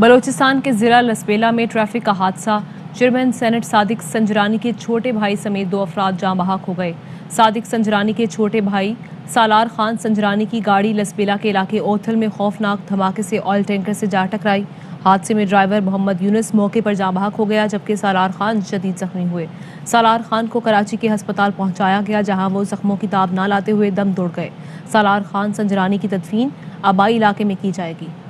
बलोचिस्तान के जिला लसबेला में ट्रैफिक का हादसा। चेयरमैन सेनेट सादिक संजरानी के छोटे भाई समेत 2 अफराद जाँ बहक हो गए। सादिक संजरानी के छोटे भाई सालार खान संजरानी की गाड़ी लसबेला के इलाके ओथल में खौफनाक धमाके से ऑयल टैंकर से जा टकराई। हादसे में ड्राइवर मोहम्मद यूनुस मौके पर जाँ बहक हो गया, जबकि सालार खान शदीद जख्मी हुए। सालार खान को कराची के अस्पताल पहुंचाया गया, जहां वो जख्मों की ताब ना लाते हुए दम तोड़ गए। सालार खान संजरानी की तदफीन आबाई इलाके में की जाएगी।